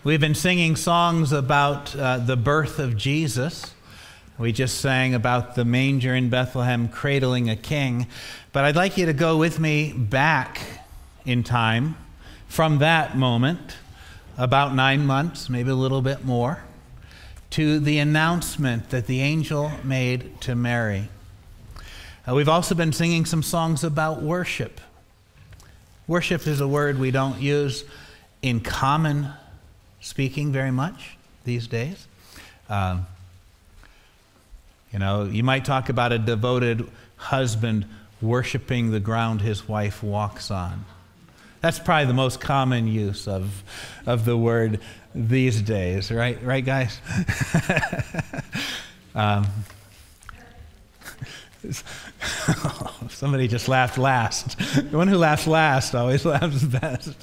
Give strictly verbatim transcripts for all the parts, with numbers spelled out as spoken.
We've been singing songs about uh, the birth of Jesus. We just sang about the manger in Bethlehem cradling a king. But I'd like you to go with me back in time from that moment, about nine months, maybe a little bit more, to the announcement that the angel made to Mary. Uh, we've also been singing some songs about worship. Worship is a word we don't use in common speaking very much these days. Um, you know, you might talk about a devoted husband worshiping the ground his wife walks on. That's probably the most common use of, of the word these days, right? Right, guys? um, somebody just laughed last. The one who laughs last always laughs best.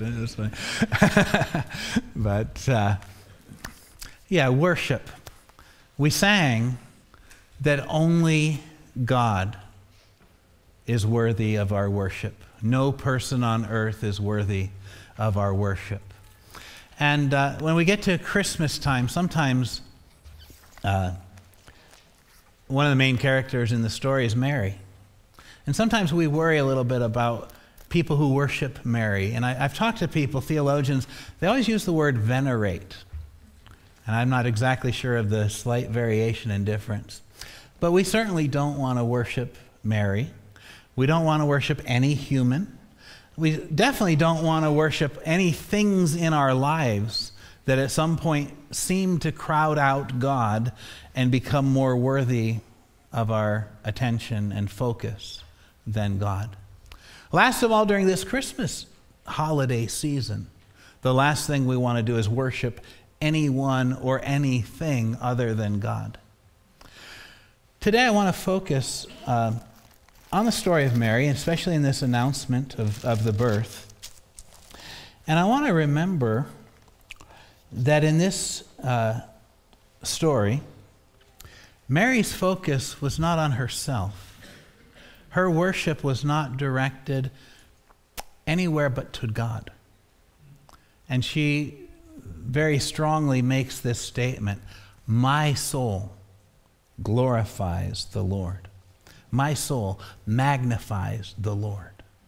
But, uh, yeah, worship. We sang that only God is worthy of our worship. No person on earth is worthy of our worship. And uh, when we get to Christmas time, sometimes uh, one of the main characters in the story is Mary. And sometimes we worry a little bit about people who worship Mary. And I, I've talked to people, theologians, they always use the word venerate. And I'm not exactly sure of the slight variation in difference. But we certainly don't want to worship Mary. We don't want to worship any human. We definitely don't want to worship any things in our lives that at some point seem to crowd out God and become more worthy of our attention and focus than God. Last of all, during this Christmas holiday season, the last thing we want to do is worship anyone or anything other than God. Today I want to focus uh, on the story of Mary, especially in this announcement of, of the birth. And I want to remember that in this uh, story, Mary's focus was not on herself. Her worship was not directed anywhere but to God. And she very strongly makes this statement, "My soul glorifies the Lord. My soul magnifies the Lord."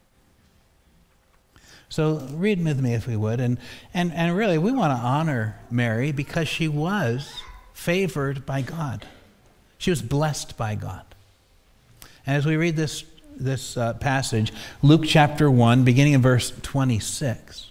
So read with me if we would. And, and, and really, we want to honor Mary because she was favored by God. She was blessed by God. And as we read this, this uh, passage, Luke chapter one, beginning in verse twenty-six,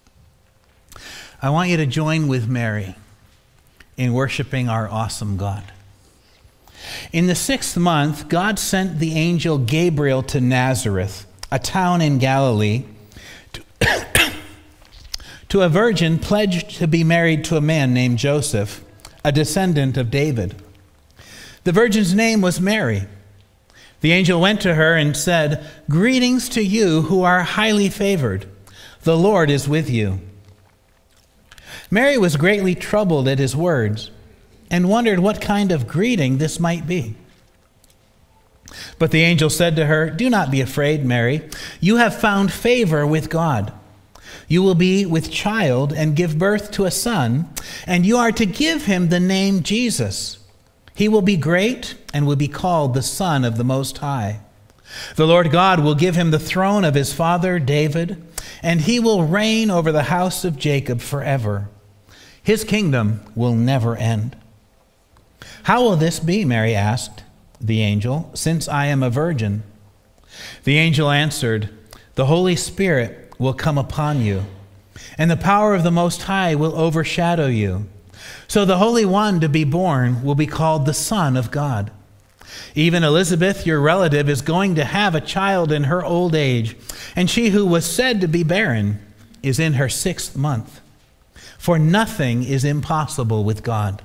I want you to join with Mary in worshiping our awesome God. In the sixth month, God sent the angel Gabriel to Nazareth, a town in Galilee, to, to a virgin pledged to be married to a man named Joseph, a descendant of David. The virgin's name was Mary. The angel went to her and said, "Greetings to you who are highly favored. The Lord is with you." Mary was greatly troubled at his words and wondered what kind of greeting this might be. But the angel said to her, "Do not be afraid, Mary. You have found favor with God. You will be with child and give birth to a son, and you are to give him the name Jesus. He will be great and will be called the Son of the Most High. The Lord God will give him the throne of his father David, and he will reign over the house of Jacob forever. His kingdom will never end." "How will this be?" Mary asked the angel, "since I am a virgin?" The angel answered, "The Holy Spirit will come upon you, and the power of the Most High will overshadow you. So the Holy One to be born will be called the Son of God. Even Elizabeth, your relative, is going to have a child in her old age, and she who was said to be barren is in her sixth month. For nothing is impossible with God."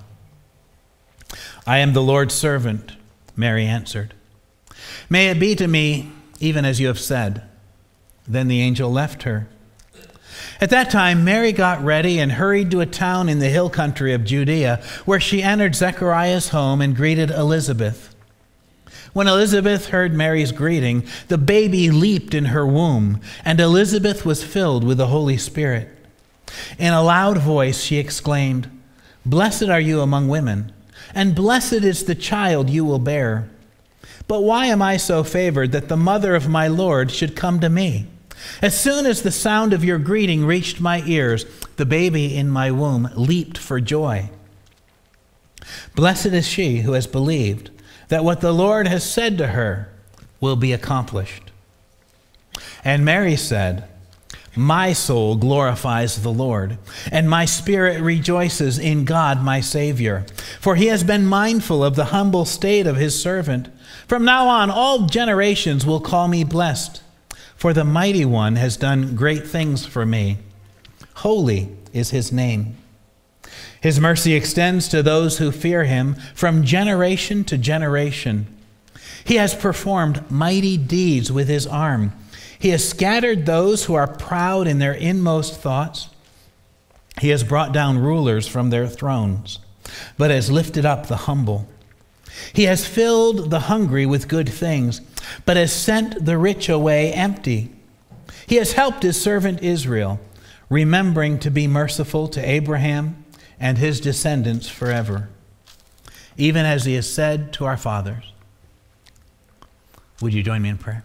"I am the Lord's servant," Mary answered. "May it be to me even as you have said." Then the angel left her. At that time, Mary got ready and hurried to a town in the hill country of Judea, where she entered Zechariah's home and greeted Elizabeth. When Elizabeth heard Mary's greeting, the baby leaped in her womb, and Elizabeth was filled with the Holy Spirit. In a loud voice she exclaimed, "Blessed are you among women, and blessed is the child you will bear. But why am I so favored that the mother of my Lord should come to me? As soon as the sound of your greeting reached my ears, the baby in my womb leaped for joy. Blessed is she who has believed that what the Lord has said to her will be accomplished." And Mary said, "My soul glorifies the Lord, and my spirit rejoices in God my Savior, for he has been mindful of the humble state of his servant. From now on, all generations will call me blessed, for the Mighty One has done great things for me. Holy is his name. His mercy extends to those who fear him from generation to generation. He has performed mighty deeds with his arm. He has scattered those who are proud in their inmost thoughts. He has brought down rulers from their thrones, but has lifted up the humble. He has filled the hungry with good things, but has sent the rich away empty. He has helped his servant Israel, remembering to be merciful to Abraham and his descendants forever, even as he has said to our fathers." Would you join me in prayer?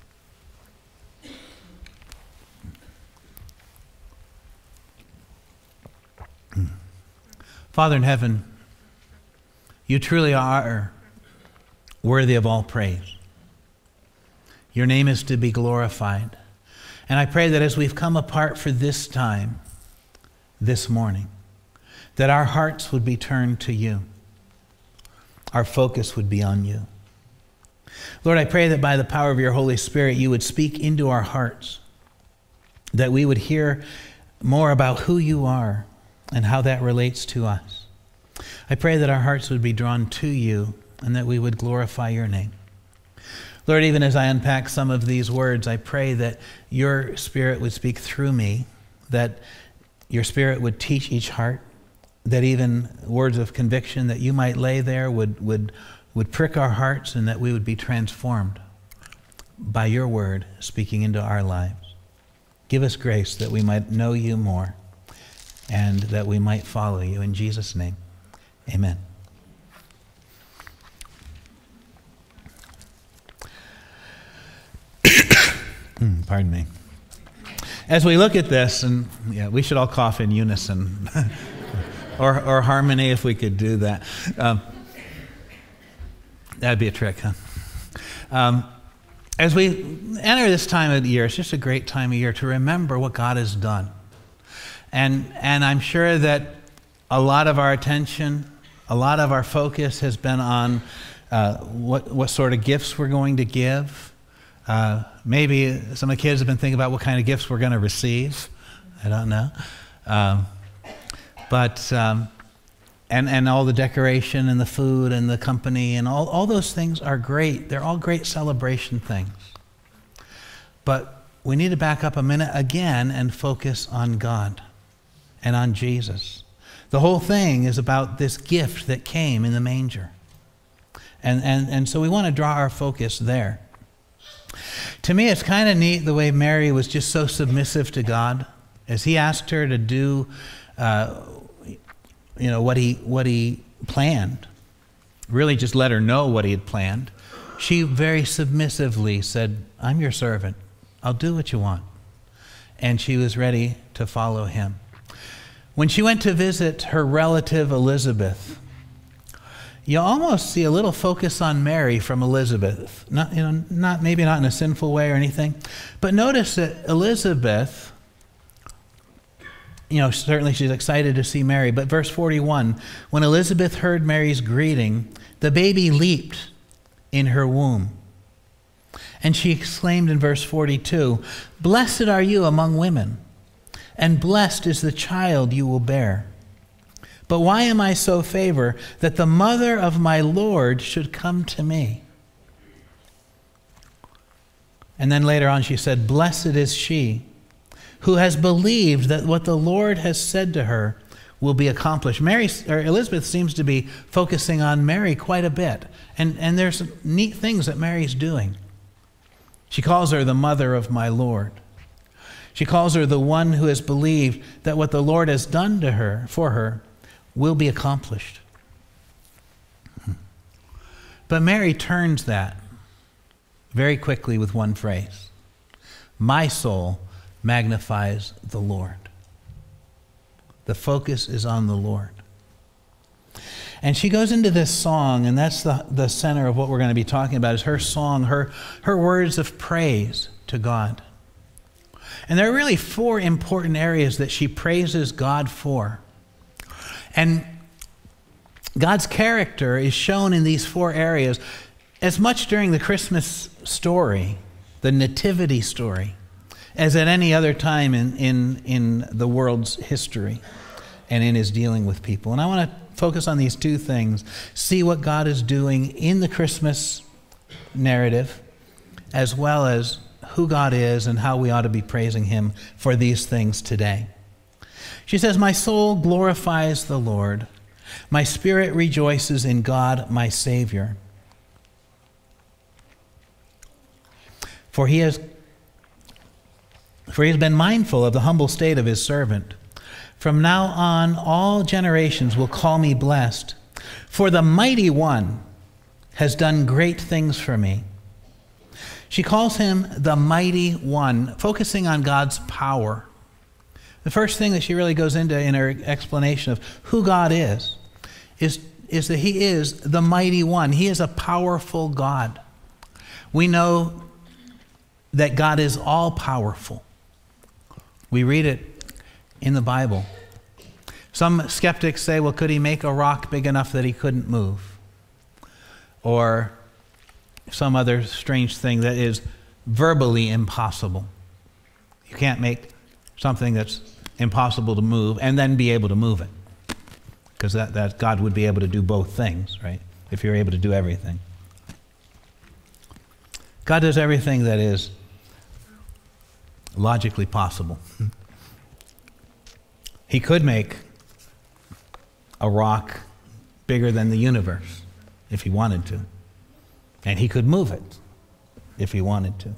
Father in heaven, you truly are worthy of all praise. Your name is to be glorified. And I pray that as we've come apart for this time, this morning, that our hearts would be turned to you. Our focus would be on you. Lord, I pray that by the power of your Holy Spirit, you would speak into our hearts, that we would hear more about who you are and how that relates to us. I pray that our hearts would be drawn to you and that we would glorify your name. Lord, even as I unpack some of these words, I pray that your Spirit would speak through me, that your Spirit would teach each heart, that even words of conviction that you might lay there would, would, would prick our hearts, and that we would be transformed by your word speaking into our lives. Give us grace that we might know you more and that we might follow you. In Jesus' name, amen. Pardon me. As we look at this, and yeah, we should all cough in unison, or, or harmony if we could do that. Um, that'd be a trick, huh? Um, as we enter this time of the year, it's just a great time of year to remember what God has done. And, and I'm sure that a lot of our attention, a lot of our focus has been on uh, what, what sort of gifts we're going to give. Uh, maybe some of the kids have been thinking about what kind of gifts we're going to receive. I don't know. Um, but, um, and, and all the decoration and the food and the company and all, all those things are great. They're all great celebration things. But we need to back up a minute again and focus on God and on Jesus. The whole thing is about this gift that came in the manger. And, and, and so we want to draw our focus there. To me, it's kind of neat the way Mary was just so submissive to God. As he asked her to do uh, you know, what he, what he planned, really just let her know what he had planned, she very submissively said, "I'm your servant. I'll do what you want." And she was ready to follow him. When she went to visit her relative Elizabeth, you almost see a little focus on Mary from Elizabeth. Not, you know, not maybe not in a sinful way or anything, but notice that Elizabeth, you know, certainly she's excited to see Mary. But verse forty-one, when Elizabeth heard Mary's greeting, the baby leaped in her womb. And she exclaimed in verse forty-two, "Blessed are you among women, and blessed is the child you will bear. But why am I so favored that the mother of my Lord should come to me?" And then later on she said, "Blessed is she who has believed that what the Lord has said to her will be accomplished." Mary, or Elizabeth seems to be focusing on Mary quite a bit. And, and there's neat things that Mary's doing. She calls her the mother of my Lord. She calls her the one who has believed that what the Lord has done to her, for her, will be accomplished. But Mary turns that very quickly with one phrase. My soul magnifies the Lord. The focus is on the Lord. And she goes into this song, and that's the, the center of what we're going to be talking about, is her song, her, her words of praise to God. And there are really four important areas that she praises God for. And God's character is shown in these four areas as much during the Christmas story, the nativity story, as at any other time in, in, in the world's history and in his dealing with people. And I want to focus on these two things, see what God is doing in the Christmas narrative, as well as who God is and how we ought to be praising him for these things today. She says, my soul glorifies the Lord. My spirit rejoices in God, my Savior. For he has, for he has been mindful of the humble state of his servant. From now on, all generations will call me blessed. For the Mighty One has done great things for me. She calls him the Mighty One, focusing on God's power. The first thing that she really goes into in her explanation of who God is, is, is that he is the Mighty One. He is a powerful God. We know that God is all-powerful. We read it in the Bible. Some skeptics say, well, could he make a rock big enough that he couldn't move? Or some other strange thing that is verbally impossible. You can't make something that's impossible to move and then be able to move it. Because that, that God would be able to do both things, right? If you're able to do everything. God does everything that is logically possible. He could make a rock bigger than the universe if he wanted to. And he could move it if he wanted to.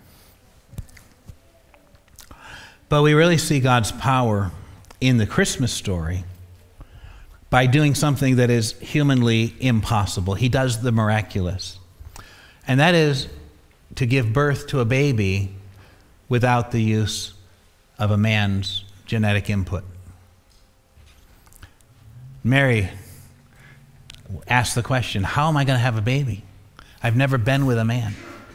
But we really see God's power in the Christmas story by doing something that is humanly impossible. He does the miraculous. And that is to give birth to a baby without the use of a man's genetic input. Mary asked the question, how am I going to have a baby? I've never been with a man.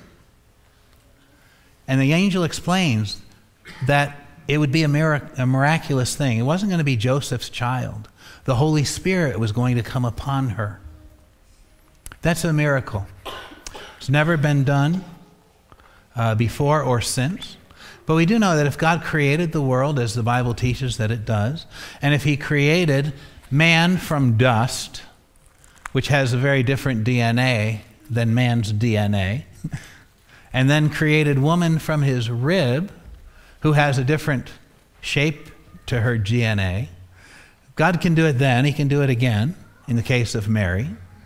And the angel explains that it would be a, mirac- a miraculous thing. It wasn't going to be Joseph's child. The Holy Spirit was going to come upon her. That's a miracle. It's never been done uh, before or since. But we do know that if God created the world, as the Bible teaches that it does, and if he created man from dust, which has a very different D N A than man's D N A, and then created woman from his rib, who has a different shape to her D N A, God can do it then, he can do it again, in the case of Mary.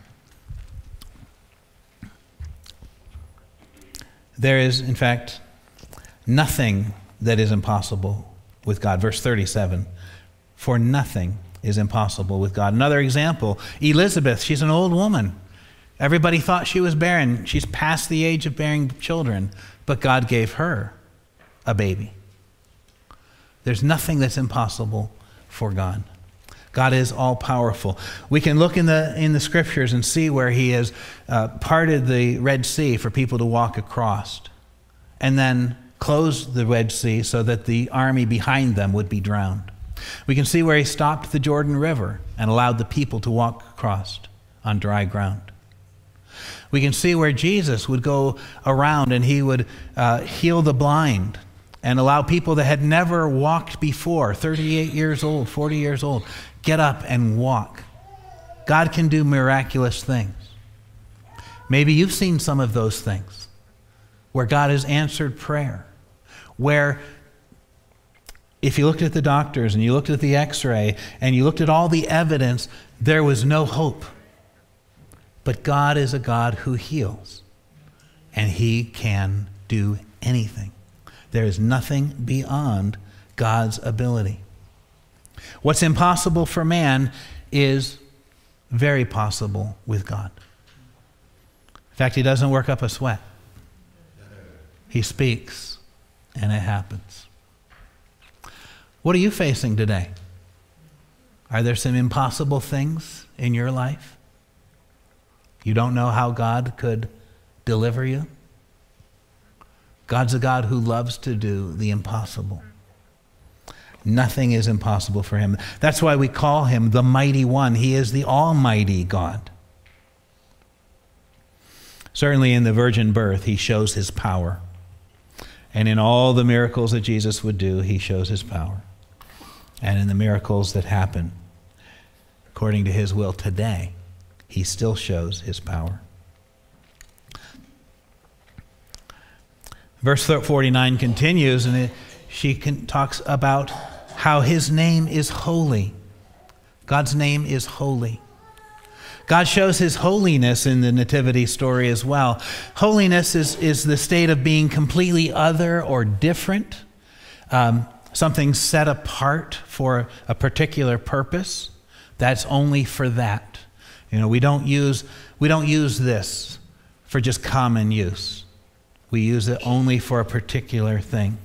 There is, in fact, nothing that is impossible with God. Verse thirty-seven, for nothing is impossible with God. Another example, Elizabeth, she's an old woman. Everybody thought she was barren. She's past the age of bearing children, but God gave her a baby. There's nothing that's impossible for God. God is all-powerful. We can look in the in the scriptures and see where he has uh, parted the Red Sea for people to walk across, and then closed the Red Sea so that the army behind them would be drowned. We can see where he stopped the Jordan River and allowed the people to walk across on dry ground. We can see where Jesus would go around and he would uh, heal the blind and allow people that had never walked before, thirty-eight years old, forty years old, get up and walk. God can do miraculous things. Maybe you've seen some of those things where God has answered prayer, where if you looked at the doctors and you looked at the x-ray and you looked at all the evidence, there was no hope. But God is a God who heals, and he can do anything. There is nothing beyond God's ability. What's impossible for man is very possible with God. In fact, he doesn't work up a sweat. He speaks, and it happens. What are you facing today? Are there some impossible things in your life? You don't know how God could deliver you? God's a God who loves to do the impossible. Nothing is impossible for him. That's why we call him the Mighty One. He is the Almighty God. Certainly in the virgin birth, he shows his power. And in all the miracles that Jesus would do, he shows his power. And in the miracles that happen according to his will today, he still shows his power. Verse forty-nine continues, and it, she can, talks about how his name is holy. God's name is holy. God shows his holiness in the nativity story as well. Holiness is, is the state of being completely other or different, um, something set apart for a particular purpose. That's only for that. You know, we don't use we don't use this for just common use. We use it only for a particular thing.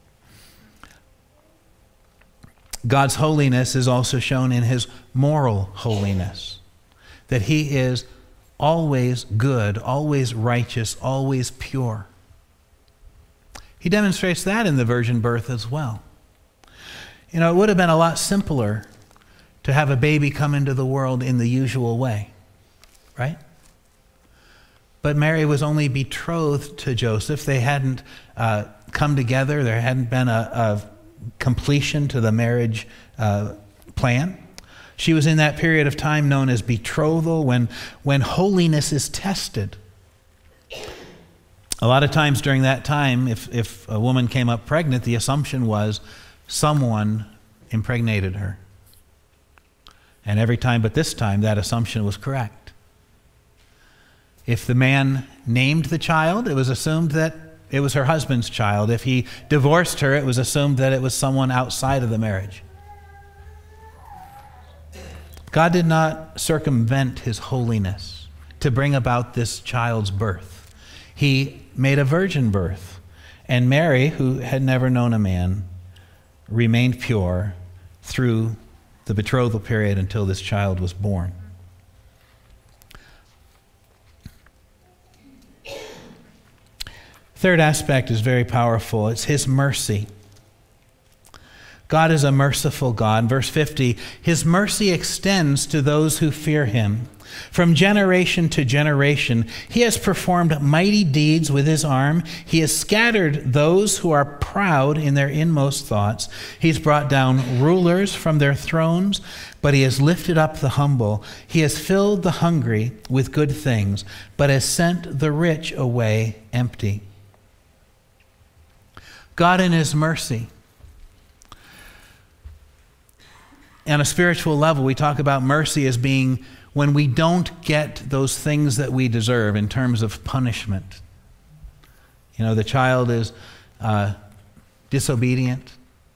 God's holiness is also shown in his moral holiness, that he is always good, always righteous, always pure. He demonstrates that in the virgin birth as well. You know, it would have been a lot simpler to have a baby come into the world in the usual way, right? But Mary was only betrothed to Joseph. They hadn't uh, come together. There hadn't been a, a completion to the marriage uh, plan. She was in that period of time known as betrothal, when, when holiness is tested. A lot of times during that time, if, if a woman came up pregnant, the assumption was someone impregnated her. And every time but this time, that assumption was correct. If the man named the child, it was assumed that it was her husband's child. If he divorced her, it was assumed that it was someone outside of the marriage. God did not circumvent his holiness to bring about this child's birth. He made a virgin birth. And Mary, who had never known a man, remained pure through the betrothal period until this child was born. Third aspect is very powerful. It's his mercy. God is a merciful God. Verse fifty, his mercy extends to those who fear him. From generation to generation, he has performed mighty deeds with his arm. He has scattered those who are proud in their inmost thoughts. He's brought down rulers from their thrones, but he has lifted up the humble. He has filled the hungry with good things, but has sent the rich away empty. God in his mercy. On a spiritual level, we talk about mercy as being when we don't get those things that we deserve in terms of punishment. You know, the child is uh, disobedient,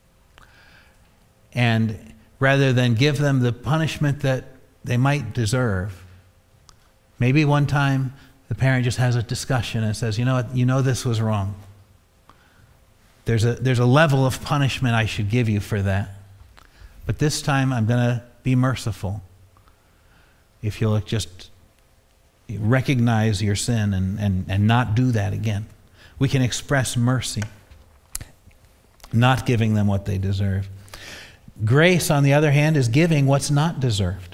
and rather than give them the punishment that they might deserve, maybe one time the parent just has a discussion and says, you know what, you know this was wrong. There's a, there's a level of punishment I should give you for that. But this time I'm going to be merciful. If you'll just recognize your sin and, and, and not do that again. We can express mercy, not giving them what they deserve. Grace, on the other hand, is giving what's not deserved.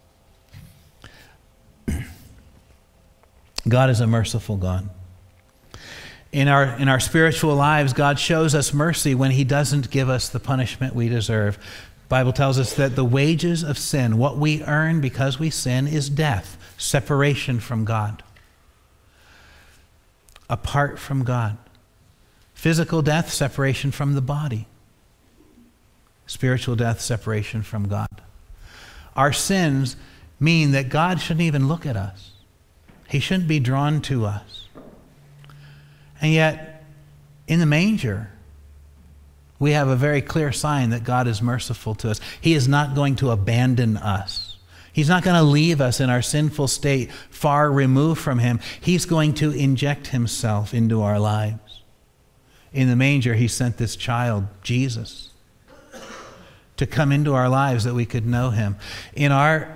God is a merciful God. In our, in our spiritual lives, God shows us mercy when he doesn't give us the punishment we deserve. The Bible tells us that the wages of sin, what we earn because we sin, is death, separation from God. Apart from God. Physical death, separation from the body. Spiritual death, separation from God. Our sins mean that God shouldn't even look at us. He shouldn't be drawn to us. And yet, in the manger, we have a very clear sign that God is merciful to us. He is not going to abandon us. He's not going to leave us in our sinful state far removed from him. He's going to inject himself into our lives. In the manger, he sent this child, Jesus, to come into our lives that we could know him. In our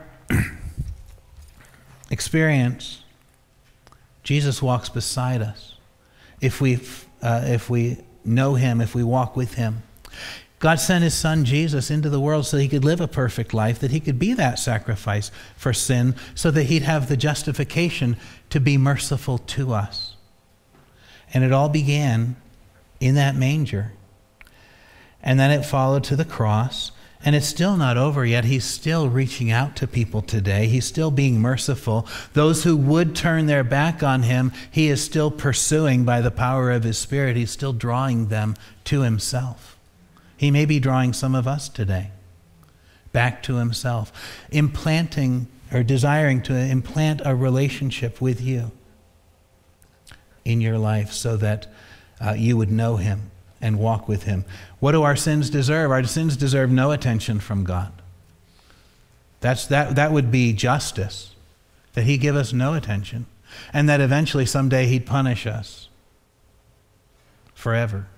experience, Jesus walks beside us. If we, uh, if we know him, if we walk with him. God sent his son Jesus into the world so he could live a perfect life, that he could be that sacrifice for sin, so that he'd have the justification to be merciful to us. And it all began in that manger. And then it followed to the cross. And it's still not over yet. He's still reaching out to people today. He's still being merciful. Those who would turn their back on him, he is still pursuing by the power of his Spirit. He's still drawing them to himself. He may be drawing some of us today back to himself, implanting or desiring to implant a relationship with you in your life so that uh, you would know him and walk with him. What do our sins deserve? Our sins deserve no attention from God. That's, that, that would be justice, that he give us no attention, and that eventually someday he'd punish us forever.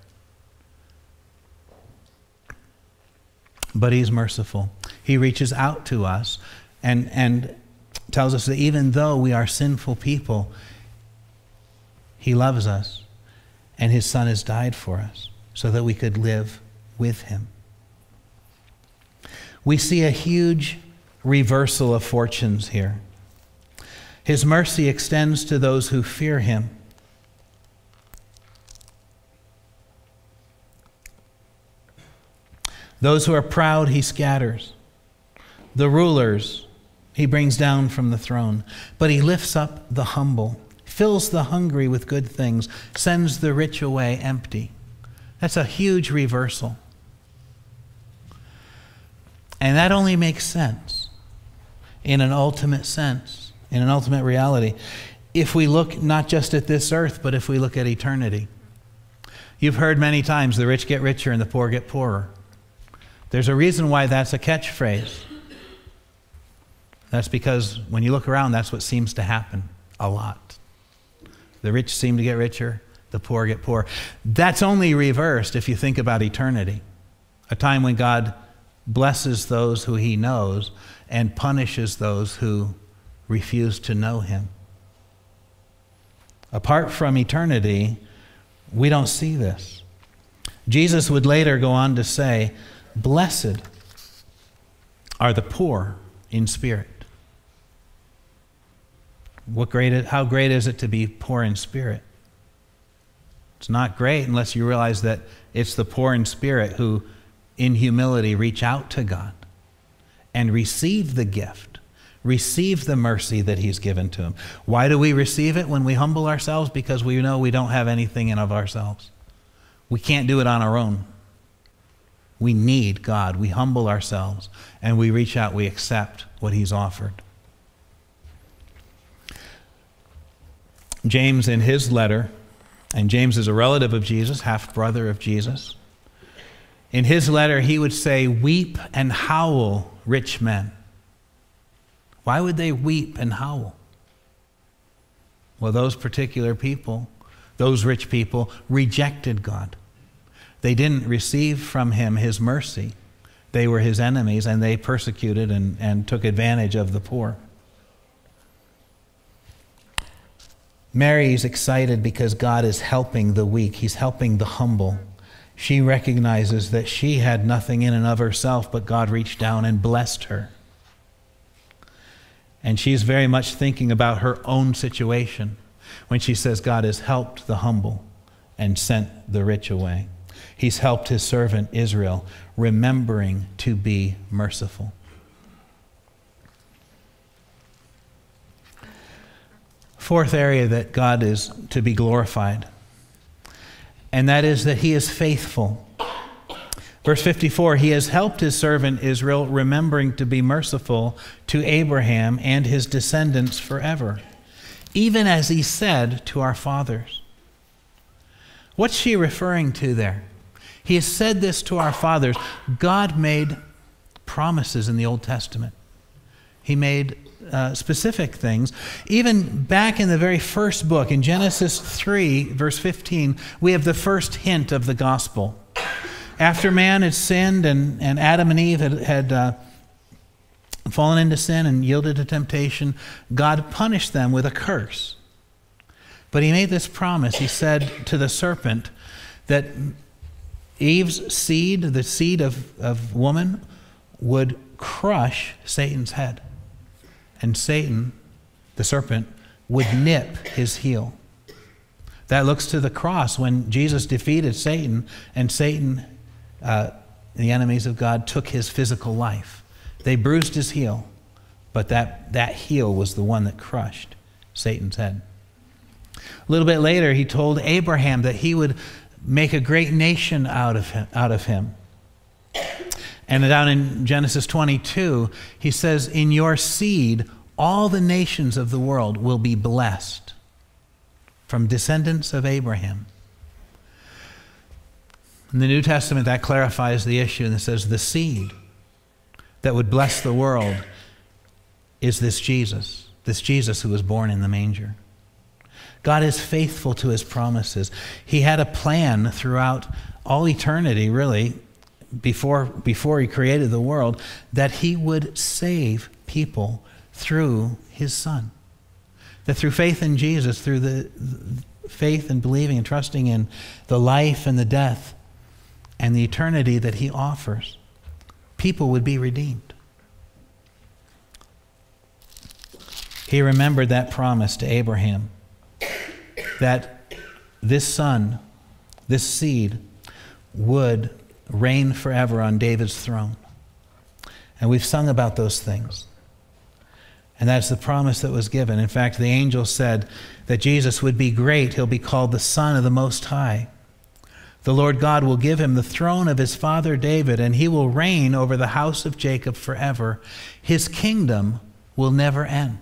But he's merciful. He reaches out to us and, and tells us that even though we are sinful people, he loves us, and his son has died for us so that we could live with him. We see a huge reversal of fortunes here. His mercy extends to those who fear him. Those who are proud, he scatters. The rulers, he brings down from the throne. But he lifts up the humble, fills the hungry with good things, sends the rich away empty. That's a huge reversal. And that only makes sense in an ultimate sense, in an ultimate reality, if we look not just at this earth, but if we look at eternity. You've heard many times, the rich get richer and the poor get poorer. There's a reason why that's a catchphrase. That's because when you look around, that's what seems to happen a lot. The rich seem to get richer, the poor get poor. That's only reversed if you think about eternity, a time when God blesses those who he knows and punishes those who refuse to know him. Apart from eternity, we don't see this. Jesus would later go on to say, "Blessed are the poor in spirit." What great, how great is it to be poor in spirit? It's not great unless you realize that it's the poor in spirit who, in humility, reach out to God and receive the gift, receive the mercy that he's given to them. Why do we receive it when we humble ourselves? Because we know we don't have anything in of ourselves. We can't do it on our own. We need God. We humble ourselves and we reach out, we accept what he's offered. James, in his letter, and James is a relative of Jesus, half-brother of Jesus. In his letter, he would say, "Weep and howl, rich men." Why would they weep and howl? Well, those particular people, those rich people, rejected God. They didn't receive from him his mercy. They were his enemies, and they persecuted and, and took advantage of the poor. Mary is excited because God is helping the weak. He's helping the humble. She recognizes that she had nothing in and of herself, but God reached down and blessed her. And she's very much thinking about her own situation when she says God has helped the humble and sent the rich away. He's helped his servant Israel, remembering to be merciful. Fourth area that God is to be glorified, and that is that he is faithful. Verse fifty-four, he has helped his servant Israel, remembering to be merciful to Abraham and his descendants forever, even as he said to our fathers. What's she referring to there? He has said this to our fathers. God made promises in the Old Testament. He made uh, specific things. Even back in the very first book, in Genesis three, verse fifteen, we have the first hint of the gospel. After man had sinned and, and Adam and Eve had, had uh, fallen into sin and yielded to temptation, God punished them with a curse. But he made this promise. He said to the serpent that Eve's seed, the seed of, of woman, would crush Satan's head. And Satan, the serpent, would nip his heel. That looks to the cross when Jesus defeated Satan, and Satan, uh, the enemies of God, took his physical life. They bruised his heel, but that, that heel was the one that crushed Satan's head. A little bit later, he told Abraham that he would make a great nation out of him. Out of him. And down in Genesis twenty-two, he says, in your seed, all the nations of the world will be blessed, from descendants of Abraham. In the New Testament, that clarifies the issue, and it says the seed that would bless the world is this Jesus, this Jesus who was born in the manger. God is faithful to his promises. He had a plan throughout all eternity, really, before, before he created the world, that he would save people through his Son. That through faith in Jesus, through the, the faith and believing and trusting in the life and the death and the eternity that he offers, people would be redeemed. He remembered that promise to Abraham, that this son, this seed, would reign forever on David's throne. And we've sung about those things. And that's the promise that was given. In fact, the angel said that Jesus would be great. He'll be called the Son of the Most High. The Lord God will give him the throne of his father David, and he will reign over the house of Jacob forever. His kingdom will never end.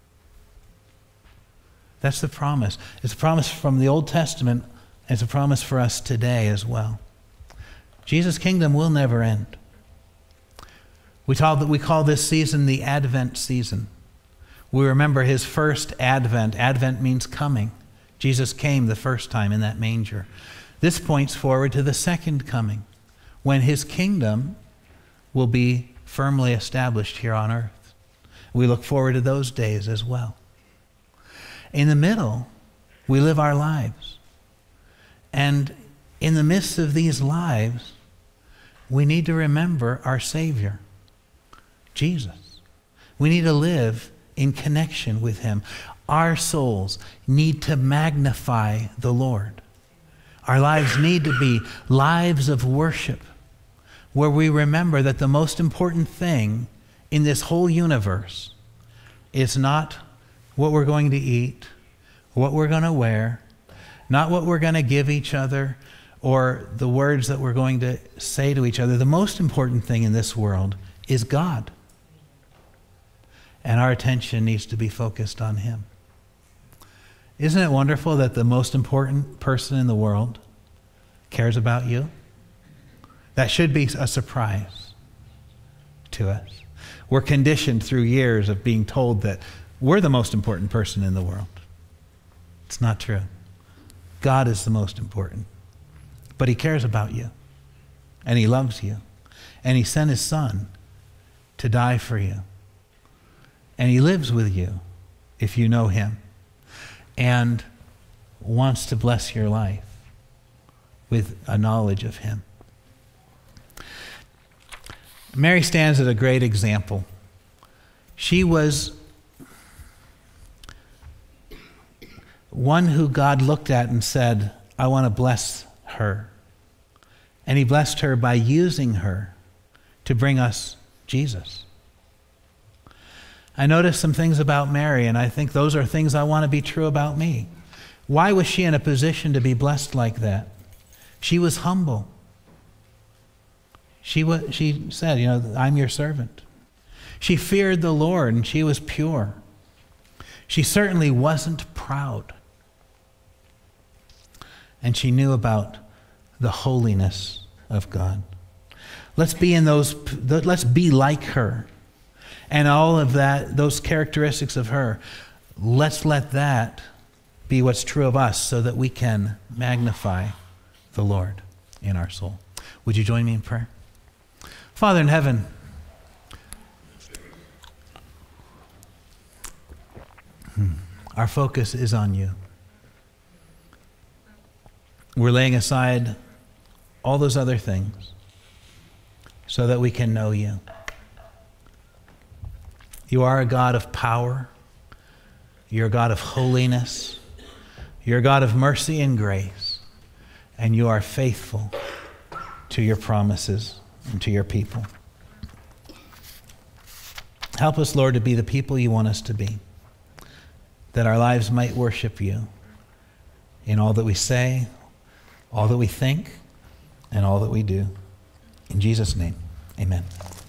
That's the promise. It's a promise from the Old Testament. It's a promise for us today as well. Jesus' kingdom will never end. We call, we call this season the Advent season. We remember his first Advent. Advent means coming. Jesus came the first time in that manger. This points forward to the second coming, when his kingdom will be firmly established here on earth. We look forward to those days as well. In the middle, we live our lives. And in the midst of these lives, we need to remember our Savior, Jesus. We need to live in connection with him. Our souls need to magnify the Lord. Our lives need to be lives of worship, where we remember that the most important thing in this whole universe is not what we're going to eat, what we're going to wear, not what we're going to give each other, or the words that we're going to say to each other. The most important thing in this world is God. And our attention needs to be focused on him. Isn't it wonderful that the most important person in the world cares about you? That should be a surprise to us. We're conditioned through years of being told that we're the most important person in the world. It's not true. God is the most important. But he cares about you. And he loves you. And he sent his Son to die for you. And he lives with you if you know him. And wants to bless your life with a knowledge of him. Mary stands as a great example. She was one who God looked at and said, I want to bless her. And he blessed her by using her to bring us Jesus. I noticed some things about Mary, and I think those are things I want to be true about me. Why was she in a position to be blessed like that? She was humble. She, was, she said, you know, I'm your servant. She feared the Lord, and she was pure. She certainly wasn't proud. And she knew about the holiness of God. Let's be in those, let's be like her. And all of that, those characteristics of her, let's let that be what's true of us so that we can magnify the Lord in our soul. Would you join me in prayer? Father in heaven, our focus is on you. We're laying aside all those other things so that we can know you. You are a God of power. You're a God of holiness. You're a God of mercy and grace. And you are faithful to your promises and to your people. Help us, Lord, to be the people you want us to be, that our lives might worship you in all that we say, all that we think, and all that we do. In Jesus' name, amen.